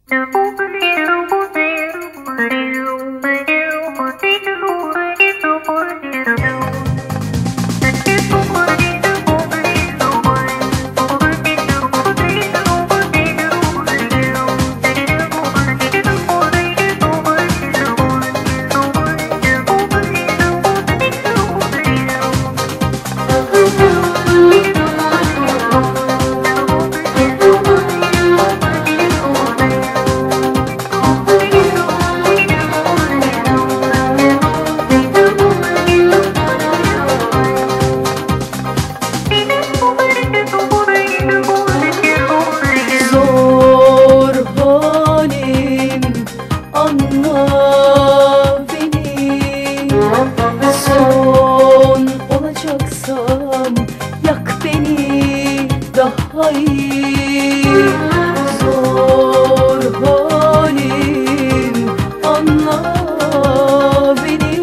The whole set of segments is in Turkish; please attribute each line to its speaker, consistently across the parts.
Speaker 1: Anla beni, son olacaksam yak beni daha iyi. Zor halim, anla beni,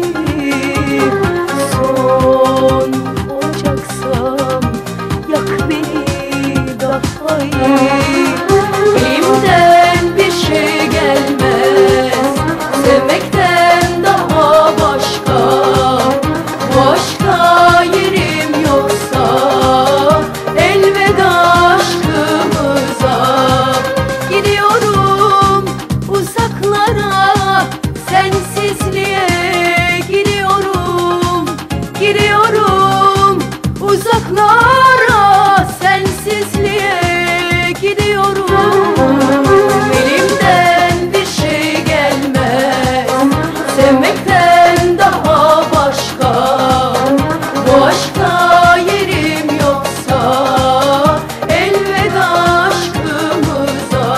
Speaker 1: son olacaksam yak beni daha iyi. Elimden bir şey gelmez, sevmekten daha başka yerim yoksa elveda aşkımıza. Gidiyorum uzaklara, sensizliğe gidiyorum uzaklara, sensizliğe gidiyorum. Elimden bir şey gelmez, sevmekten daha başka yerim yoksa elveda aşkımıza.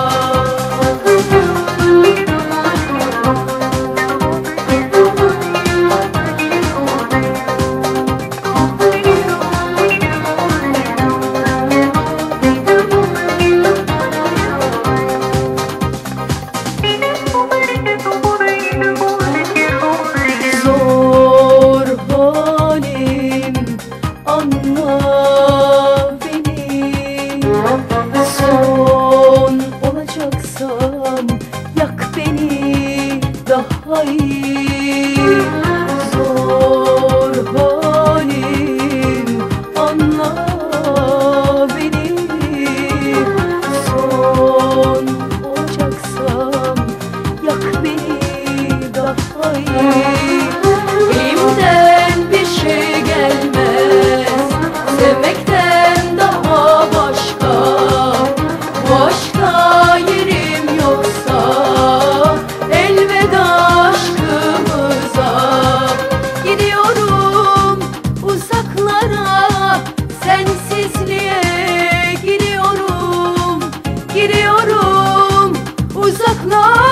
Speaker 1: Zor halim, anla beni, son olacaksam yak beni daha iyi. Zor halim, anla beni, son olacaksam yak beni daha iyi. Elimden bir şey gelmez, sevmekten daha başka yerim yoksa elveda aşkımıza. Gidiyorum uzaklara, sensizliğe gidiyorum uzaklara.